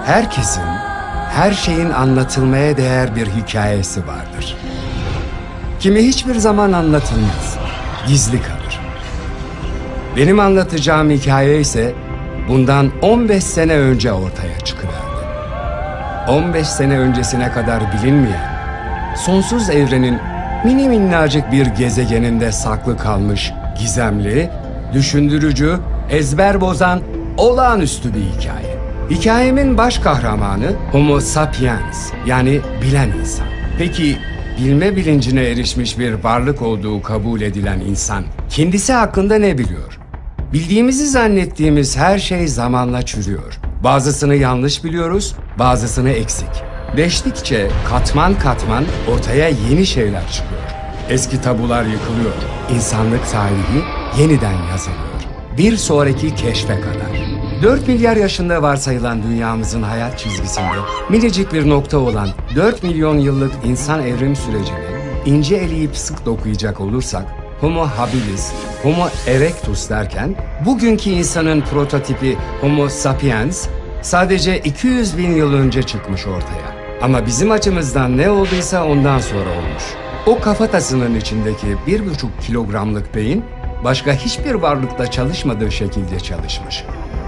Herkesin, her şeyin anlatılmaya değer bir hikayesi vardır. Kimi hiçbir zaman anlatılmaz, gizli kalır. Benim anlatacağım hikaye ise bundan 15 sene önce ortaya çıkıverdi. 15 sene öncesine kadar bilinmeyen, sonsuz evrenin mini minnacık bir gezegeninde saklı kalmış, gizemli, düşündürücü, ezber bozan, olağanüstü bir hikaye. Hikayemin baş kahramanı Homo sapiens, yani bilen insan. Peki bilme bilincine erişmiş bir varlık olduğu kabul edilen insan kendisi hakkında ne biliyor? Bildiğimizi zannettiğimiz her şey zamanla çürüyor. Bazısını yanlış biliyoruz, bazısını eksik. Değiştikçe katman katman ortaya yeni şeyler çıkıyor. Eski tabular yıkılıyor. İnsanlık tarihi yeniden yazılıyor. Bir sonraki keşfe kadar. 4 milyar yaşında varsayılan dünyamızın hayat çizgisinde minicik bir nokta olan 4 milyon yıllık insan evrim sürecini ince eleyip sık dokuyacak olursak Homo habilis, Homo erectus derken bugünkü insanın prototipi Homo sapiens sadece 200 bin yıl önce çıkmış ortaya. Ama bizim açımızdan ne olduysa ondan sonra olmuş. O kafatasının içindeki 1,5 kilogramlık beyin başka hiçbir varlıkta çalışmadığı şekilde çalışmış.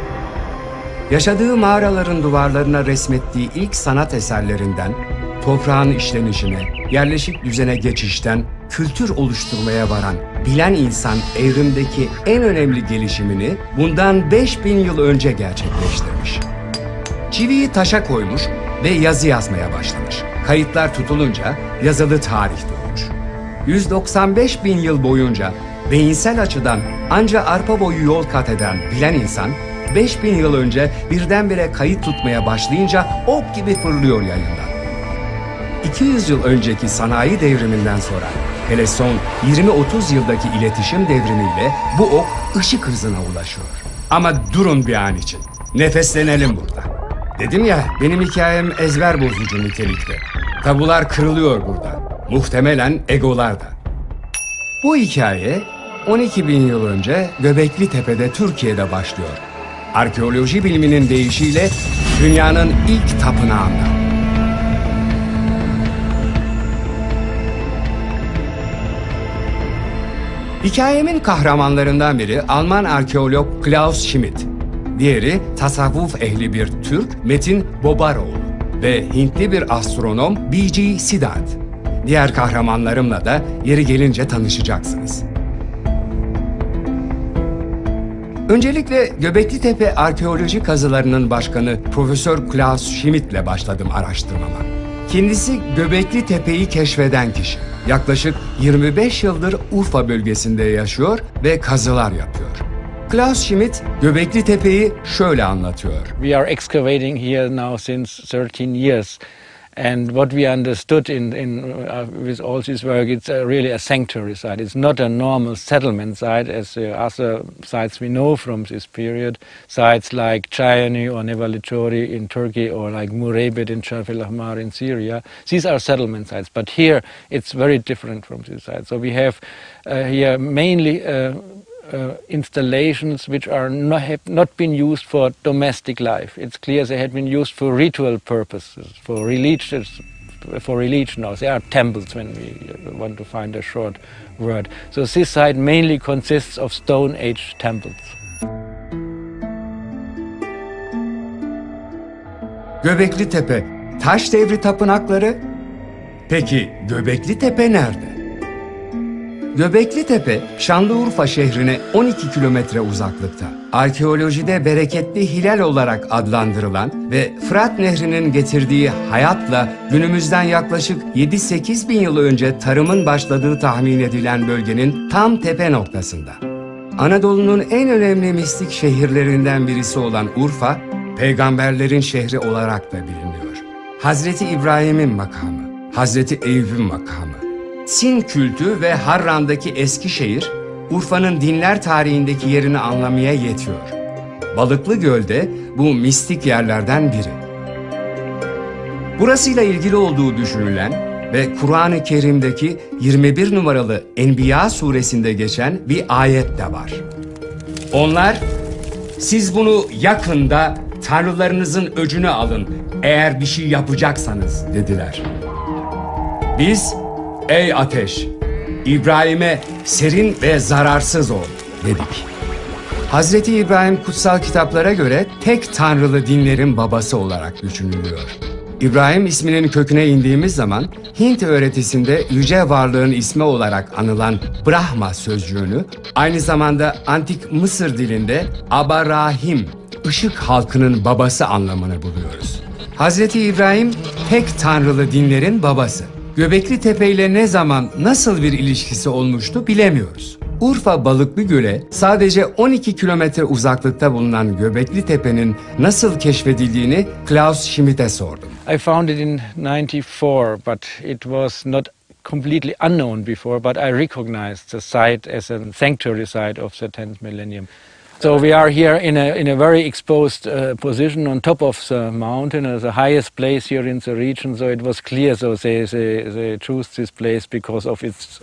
Yaşadığı mağaraların duvarlarına resmettiği ilk sanat eserlerinden, toprağın işlenişine, yerleşik düzene geçişten, kültür oluşturmaya varan bilen insan evrimdeki en önemli gelişimini bundan 5000 yıl önce gerçekleştirmiş. Çiviyi taşa koymuş ve yazı yazmaya başlamış. Kayıtlar tutulunca yazılı tarih doğmuş. 195 bin yıl boyunca beyinsel açıdan anca arpa boyu yol kat eden bilen insan, 5000 yıl önce birdenbire kayıt tutmaya başlayınca ok gibi fırlıyor yayından. 200 yıl önceki sanayi devriminden sonra hele son 20-30 yıldaki iletişim devrimiyle bu ok ışık hızına ulaşıyor. Ama durun bir an için. Nefeslenelim burada. Dedim ya, benim hikayem ezber bozucu nitelikte. Tabular kırılıyor burada. Muhtemelen egolar da. Bu hikaye 12 bin yıl önce Göbekli Tepe'de Türkiye'de başlıyor. Arkeoloji biliminin deyişiyle dünyanın ilk tapınağında. Hikayemin kahramanlarından biri Alman arkeolog Klaus Schmidt. Diğeri tasavvuf ehli bir Türk Metin Bobaroğlu ve Hintli bir astronom B.G. Siddharth. Diğer kahramanlarımla da yeri gelince tanışacaksınız. Öncelikle Göbekli Tepe arkeoloji kazılarının başkanı Profesör Klaus Schmidt'le başladım araştırmama. Kendisi Göbekli Tepe'yi keşfeden kişi. Yaklaşık 25 yıldır Urfa bölgesinde yaşıyor ve kazılar yapıyor. Klaus Schmidt, Göbekli Tepe'yi şöyle anlatıyor. We are excavating here now since 13 years. And what we understood with all this work, it's really a sanctuary site. It's not a normal settlement site as other sites we know from this period. Sites like Chayani or Nevalachori in Turkey or like Murebet in Sharf el-Ahmar in Syria. These are settlement sites, but here it's very different from these sites. So we have here mainly installations which have not been used for domestic life. It's clear they had been used for ritual purposes, for religion. Now they are temples when we want to find a short word. So this site mainly consists of Stone Age temples. Göbekli Tepe, taş devri tapınakları. Peki Göbekli Tepe nerede? Göbekli Tepe, Şanlıurfa şehrine 12 kilometre uzaklıkta. Arkeolojide bereketli hilal olarak adlandırılan ve Fırat Nehri'nin getirdiği hayatla günümüzden yaklaşık 7-8 bin yıl önce tarımın başladığı tahmin edilen bölgenin tam tepe noktasında. Anadolu'nun en önemli mistik şehirlerinden birisi olan Urfa, peygamberlerin şehri olarak da biliniyor. Hazreti İbrahim'in makamı, Hazreti Eyüp'ün makamı. Sin kültü ve Harran'daki eski şehir, Urfa'nın dinler tarihindeki yerini anlamaya yetiyor. Balıklı Göl'de bu mistik yerlerden biri. Burasıyla ilgili olduğu düşünülen ve Kur'an-ı Kerim'deki 21 numaralı Enbiya suresinde geçen bir ayet de var. Onlar, siz bunu yakında tanrılarınızın öcünü alın eğer bir şey yapacaksanız dediler. Biz, ey ateş, İbrahim'e serin ve zararsız ol dedik. Hazreti İbrahim kutsal kitaplara göre tek tanrılı dinlerin babası olarak düşünülüyor. İbrahim isminin köküne indiğimiz zaman Hint öğretisinde yüce varlığın ismi olarak anılan Brahma sözcüğünü aynı zamanda antik Mısır dilinde Abarahim, ışık halkının babası anlamını buluyoruz. Hazreti İbrahim tek tanrılı dinlerin babası. Göbekli Tepe ile ne zaman nasıl bir ilişkisi olmuştu bilemiyoruz. Urfa Balıklı Göl'e sadece 12 kilometre uzaklıkta bulunan Göbekli Tepe'nin nasıl keşfedildiğini Klaus Schmidt'e sordum. I found it in 94, but it was not completely unknown before, but I recognized the site as a sanctuary site of the 10th millennium. So we are here in a very exposed position on top of the mountain, the highest place here in the region. So it was clear. So they chose this place because of its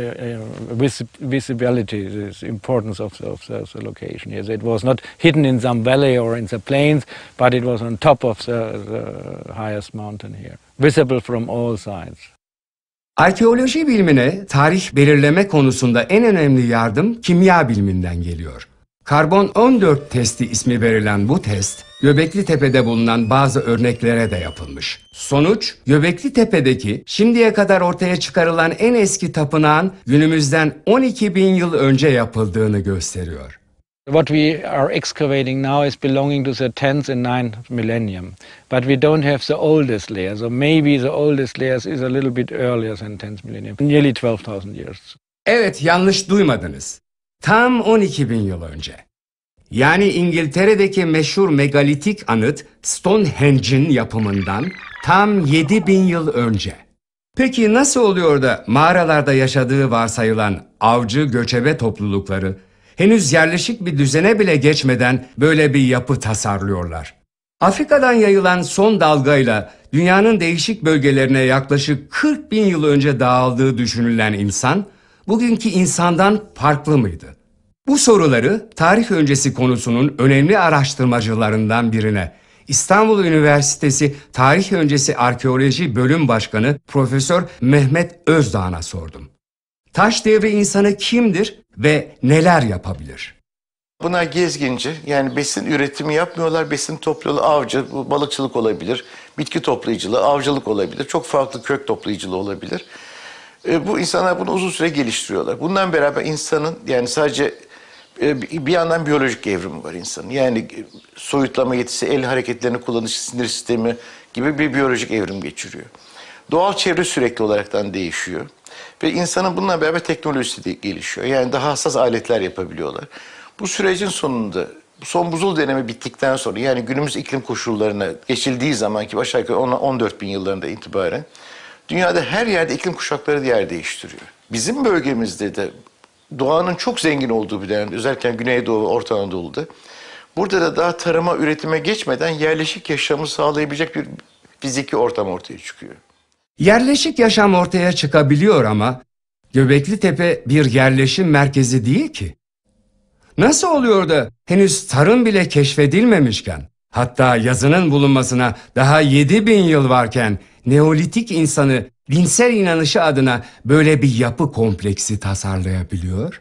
visibility, the importance of the location here. So it was not hidden in some valley or in the plains, but it was on top of the highest mountain here, visible from all sides. Arkeoloji bilimine tarih belirleme konusunda en önemli yardım kimya biliminden geliyor. Karbon-14 testi ismi verilen bu test, Göbekli Tepe'de bulunan bazı örneklere de yapılmış. Sonuç, Göbekli Tepe'deki şimdiye kadar ortaya çıkarılan en eski tapınağın günümüzden 12.000 yıl önce yapıldığını gösteriyor. What we are excavating now is belonging to the 10th and 9th millennium, but we don't have the oldest layer, so maybe the oldest layers is a little bit earlier than 10th millennium, nearly 12,000 years. Evet, yanlış duymadınız. Tam 12.000 yıl önce. Yani İngiltere'deki meşhur megalitik anıt Stonehenge'in yapımından tam 7.000 yıl önce. Peki nasıl oluyor da mağaralarda yaşadığı varsayılan avcı göçebe toplulukları henüz yerleşik bir düzene bile geçmeden böyle bir yapı tasarlıyorlar? Afrika'dan yayılan son dalgayla dünyanın değişik bölgelerine yaklaşık 40.000 yıl önce dağıldığı düşünülen insan, bugünkü insandan farklı mıydı? Bu soruları tarih öncesi konusunun önemli araştırmacılarından birine, İstanbul Üniversitesi Tarih Öncesi Arkeoloji Bölüm Başkanı Profesör Mehmet Özdağ'a sordum. Taş devri insanı kimdir ve neler yapabilir? Bunlar gezginci, yani besin üretimi yapmıyorlar, besin topluyorlar, avcı, balıkçılık olabilir, bitki toplayıcılığı, avcılık olabilir, çok farklı kök toplayıcılığı olabilir. Bu insanlar bunu uzun süre geliştiriyorlar. Bundan beraber insanın, yani sadece bir yandan biyolojik evrimi var insanın. Yani soyutlama yetisi, el hareketlerini kullanışı, sinir sistemi gibi bir biyolojik evrim geçiriyor. Doğal çevre sürekli olaraktan değişiyor. Ve insanın bununla beraber teknolojisi de gelişiyor. Yani daha hassas aletler yapabiliyorlar. Bu sürecin sonunda, son buzul dönemi bittikten sonra, yani günümüz iklim koşullarına geçildiği zaman ki aşağı yukarı 14.000 yıllarında itibaren dünyada her yerde iklim kuşakları yer değiştiriyor. Bizim bölgemizde de doğanın çok zengin olduğu bir dönemde, özellikle Güneydoğu ve Orta Anadolu'da, burada da daha tarıma, üretime geçmeden yerleşik yaşamı sağlayabilecek bir fiziki ortam ortaya çıkıyor. Yerleşik yaşam ortaya çıkabiliyor ama Göbekli Tepe bir yerleşim merkezi değil ki. Nasıl oluyor da henüz tarım bile keşfedilmemişken, hatta yazının bulunmasına daha 7.000 yıl varken Neolitik insanı dinsel inanışı adına böyle bir yapı kompleksi tasarlayabiliyor?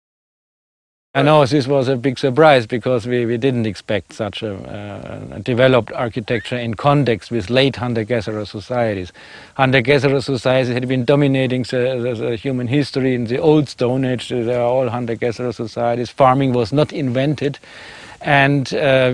I know this was a big surprise because we didn't expect such a developed architecture in context with late hunter-gatherer societies. Hunter-gatherer societies had been dominating the human history in the old Stone Age. They are all hunter-gatherer societies. Farming was not invented. And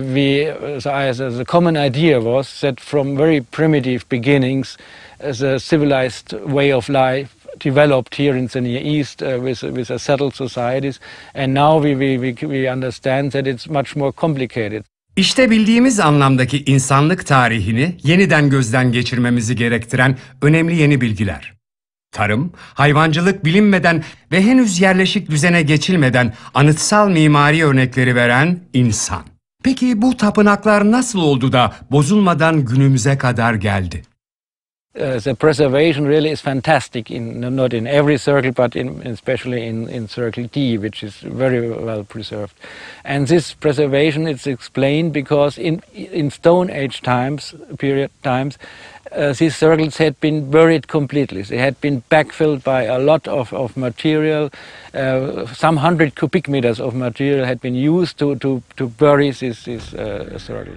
the common idea was that from very primitive beginnings, the civilized way of life developed here in the Near East with the settled societies, and now we understand that it's much more complicated. İşte bildiğimiz anlamdaki insanlık tarihini yeniden gözden geçirmemizi gerektiren önemli yeni bilgiler. Tarım, hayvancılık bilinmeden ve henüz yerleşik düzene geçilmeden anıtsal mimari örnekleri veren insan. Peki bu tapınaklar nasıl oldu da bozulmadan günümüze kadar geldi? The preservation really is fantastic, not in every circle, but especially in Circle D, which is very well preserved. And this preservation is explained because in Stone Age times, these circles had been buried completely. They had been backfilled by a lot of material. Some 100 cubic meters of material had been used to bury this circle.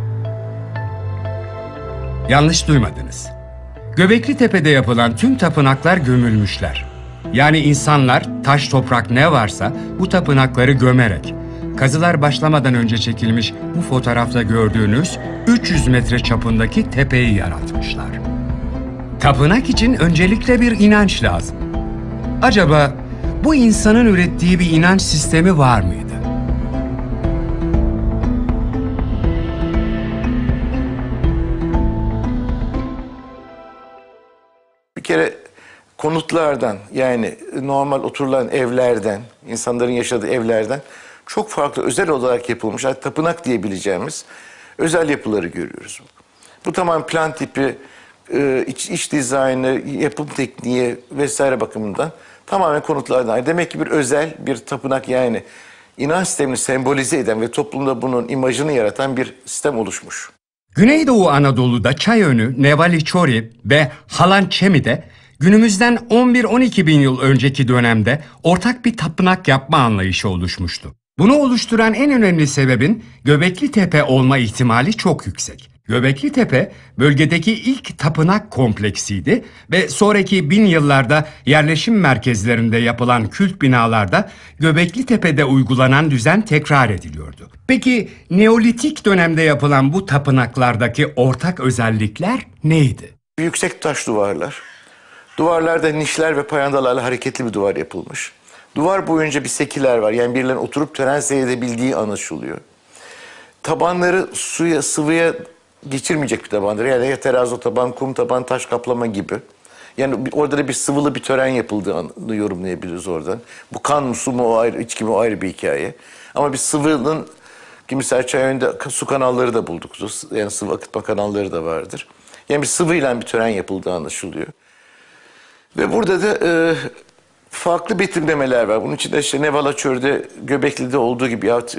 Yanlış duymadınız. Göbekli Tepe'de yapılan tüm tapınaklar gömülmüşler. Yani insanlar taş toprak ne varsa bu tapınakları gömerek, kazılar başlamadan önce çekilmiş bu fotoğrafta gördüğünüz 300 metre çapındaki tepeyi yaratmışlar. Tapınak için öncelikle bir inanç lazım. Acaba bu insanın ürettiği bir inanç sistemi var mıydı? Bir kere konutlardan, yani normal oturulan evlerden, insanların yaşadığı evlerden çok farklı özel olarak yapılmış, yani tapınak diyebileceğimiz özel yapıları görüyoruz. Bu tamamen plan tipi, iç dizaynı, yapım tekniği vesaire bakımından tamamen konutlardan. Demek ki bir özel bir tapınak, yani inanç sistemini sembolize eden ve toplumda bunun imajını yaratan bir sistem oluşmuş. Güneydoğu Anadolu'da Çayönü, Nevali Çori ve Halançemi'de günümüzden 11-12 bin yıl önceki dönemde ortak bir tapınak yapma anlayışı oluşmuştu. Bunu oluşturan en önemli sebebin Göbekli Tepe olma ihtimali çok yüksek. Göbekli Tepe bölgedeki ilk tapınak kompleksiydi ve sonraki bin yıllarda yerleşim merkezlerinde yapılan kült binalarda Göbekli Tepe'de uygulanan düzen tekrar ediliyordu. Peki Neolitik dönemde yapılan bu tapınaklardaki ortak özellikler neydi? Yüksek taş duvarlar. Duvarlarda nişler ve payandalarla hareketli bir duvar yapılmış. Duvar boyunca bir sekiler var. Yani birilerinin oturup tören seyredebildiği anlaşılıyor. Tabanları sıvıya geçirmeyecek bir tabandır. Yani ya terazo taban, kum taban, taş kaplama gibi. Yani orada da bir sıvılı bir tören yapıldığını yorumlayabiliriz oradan. Bu kan mı, su mu o ayrı, içki mi o ayrı bir hikaye. Ama bir sıvının, mesela Çayönü'nde su kanalları da bulduk. Yani sıvı akıtma kanalları da vardır. Yani bir sıvıyla bir tören yapıldığı anlaşılıyor. Ve burada da farklı betimlemeler var. Bunun içinde işte Nevalaçör'de, Göbekli'de olduğu gibi yahut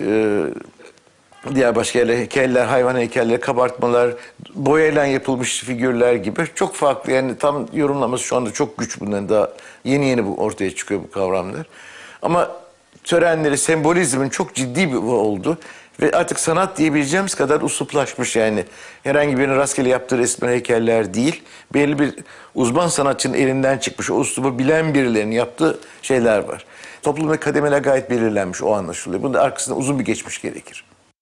diğer başka yerler, heykeller, hayvan heykelleri, kabartmalar, boyayla yapılmış figürler gibi çok farklı. Yani tam yorumlaması şu anda çok güç, bunların daha yeni bu ortaya çıkıyor bu kavramlar. Ama törenleri, sembolizmin çok ciddi bir oldu. Ve artık sanat diyebileceğimiz kadar usluplaşmış, yani. Herhangi birinin rastgele yaptığı resimler, heykeller değil. Belli bir uzman sanatçının elinden çıkmış, o uslubu bilen birilerinin yaptığı şeyler var. Toplumda kademeler gayet belirlenmiş, o anlaşılıyor. Bunun arkasında uzun bir geçmiş gerekir.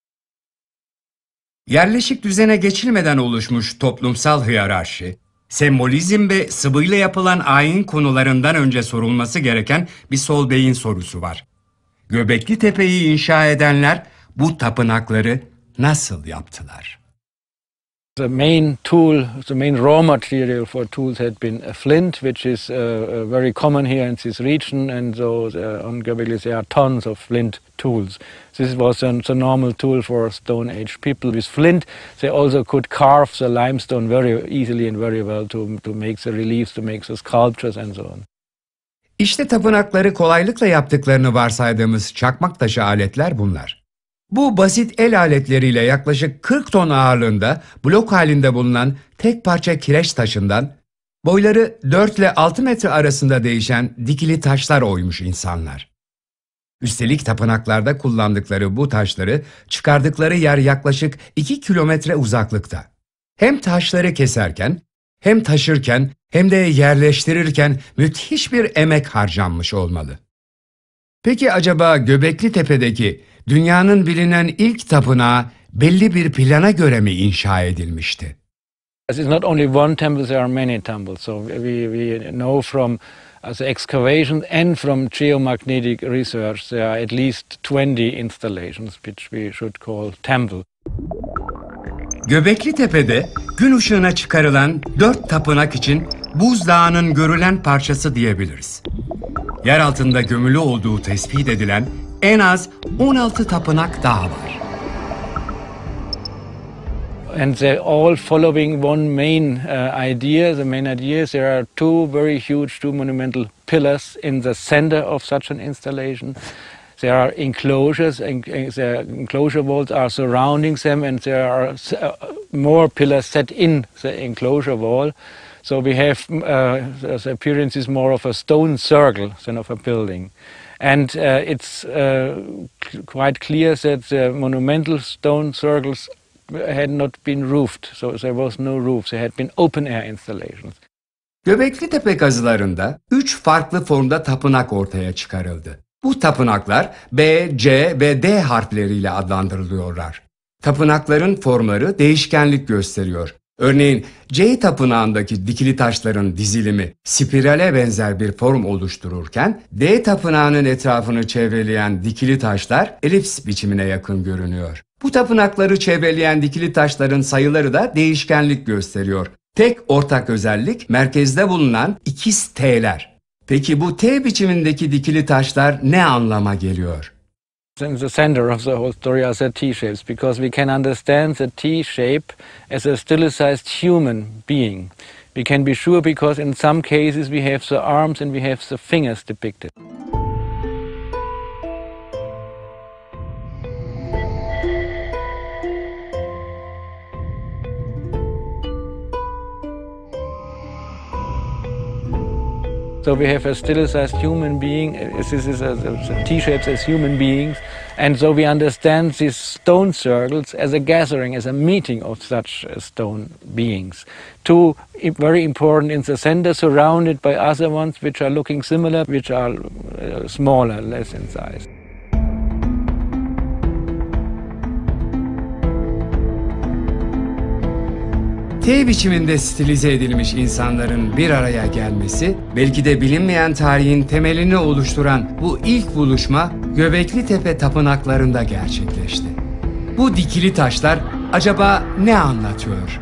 Yerleşik düzene geçilmeden oluşmuş toplumsal hiyerarşi, sembolizm ve sıvıyla yapılan ayin konularından önce sorulması gereken bir sol beyin sorusu var. Göbekli Tepe'yi inşa edenler bu tapınakları nasıl yaptılar? The main tool, the main raw material for tools had been a flint, which is very common here in this region, and so on Göbekli there are tons of flint tools. This was the normal tool for Stone Age people. With flint, they also could carve the limestone very easily and very well to make the reliefs, to make the sculptures and so on. İşte tapınakları kolaylıkla yaptıklarını varsaydığımız çakmak taşı aletler bunlar. Bu basit el aletleriyle yaklaşık 40 ton ağırlığında blok halinde bulunan tek parça kireç taşından boyları 4 ile 6 metre arasında değişen dikili taşlar oymuş insanlar. Üstelik tapınaklarda kullandıkları bu taşları çıkardıkları yer yaklaşık 2 kilometre uzaklıkta. Hem taşları keserken, hem taşırken, hem de yerleştirirken müthiş bir emek harcanmış olmalı. Peki acaba Göbekli Tepe'deki dünyanın bilinen ilk tapınağı belli bir plana göre mi inşa edilmişti? It's not only one temple, there are many temples. So we know from the excavations and from geomagnetic research there are at least 20 installations which we should call temple. Göbekli Tepe'de gün ışığına çıkarılan 4 tapınak için buzdağının görülen parçası diyebiliriz. Yer altında gömülü olduğu tespit edilen en az 16 tapınak daha var. And they're all following one main idea. The main idea is there are two monumental pillars in the center of such an installation. There are enclosures, and the enclosure walls are surrounding them, and there are more pillars set in the enclosure wall. So we have the appearance is more of a stone circle than of a building. And it's quite clear that the monumental stone circles had not been roofed, so there was no roof. They had been open-air installations. Göbekli Tepe kazılarında 3 farklı formda tapınak ortaya çıkarıldı. Bu tapınaklar B, C ve D harfleriyle adlandırılıyorlar. Tapınakların formları değişkenlik gösteriyor. Örneğin C tapınağındaki dikili taşların dizilimi spirale benzer bir form oluştururken D tapınağının etrafını çevreleyen dikili taşlar elips biçimine yakın görünüyor. Bu tapınakları çevreleyen dikili taşların sayıları da değişkenlik gösteriyor. Tek ortak özellik merkezde bulunan ikiz T'ler. Peki bu T biçimindeki dikili taşlar ne anlama geliyor? In the center of the whole story are the T-shapes, because we can understand the T-shape as a stilized human being. We can be sure because in some cases we have the arms and we have the fingers depicted. So we have a stilized human being. This is T-shapes as human beings, and so we understand these stone circles as a gathering, as a meeting of such stone beings. Two very important in the center, surrounded by other ones which are looking similar, which are smaller, less in size. T biçiminde stilize edilmiş insanların bir araya gelmesi, belki de bilinmeyen tarihin temelini oluşturan bu ilk buluşma Göbekli Tepe tapınaklarında gerçekleşti. Bu dikili taşlar acaba ne anlatıyor?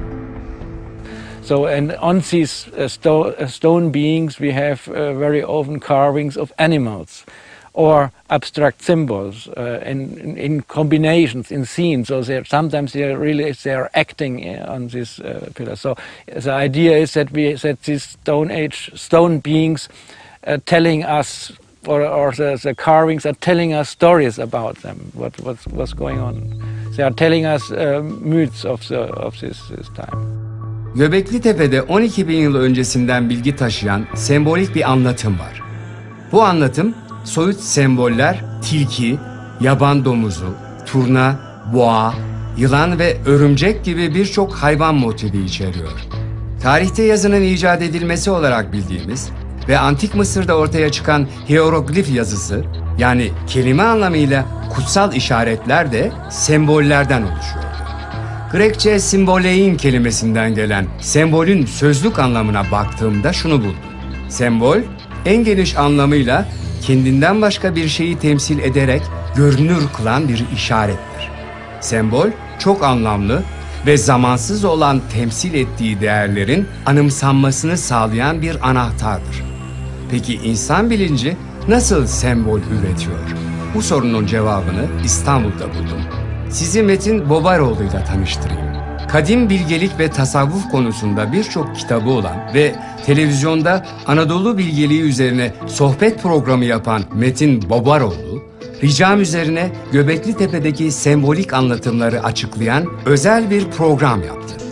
So, and on these stone beings we have very often carvings of animals or abstract symbols in combinations, in scenes. So sometimes they're acting on this pillar. So the idea is that these Stone Age stone beings telling us, or the carvings are telling us stories about them. What's going on? They are telling us myths of this time. Göbekli Tepe'de 12.000 yıl öncesinden bilgi taşıyan sembolik bir anlatım var. Bu anlatım soyut semboller, tilki, yaban domuzu, turna, boğa, yılan ve örümcek gibi birçok hayvan motifi içeriyor. Tarihte yazının icat edilmesi olarak bildiğimiz ve Antik Mısır'da ortaya çıkan hieroglif yazısı, yani kelime anlamıyla kutsal işaretler de sembollerden oluşuyor. Grekçe simbolein kelimesinden gelen sembolün sözlük anlamına baktığımda şunu buldum. Sembol, en geniş anlamıyla kendinden başka bir şeyi temsil ederek görünür kılan bir işarettir. Sembol, çok anlamlı ve zamansız olan temsil ettiği değerlerin anımsanmasını sağlayan bir anahtardır. Peki insan bilinci nasıl sembol üretiyor? Bu sorunun cevabını İstanbul'da buldum. Sizi Metin Bobaroğlu ile tanıştırayım. Kadim bilgelik ve tasavvuf konusunda birçok kitabı olan ve televizyonda Anadolu bilgeliği üzerine sohbet programı yapan Metin Bobaroğlu, ricam üzerine Göbekli Tepe'deki sembolik anlatımları açıklayan özel bir program yaptı.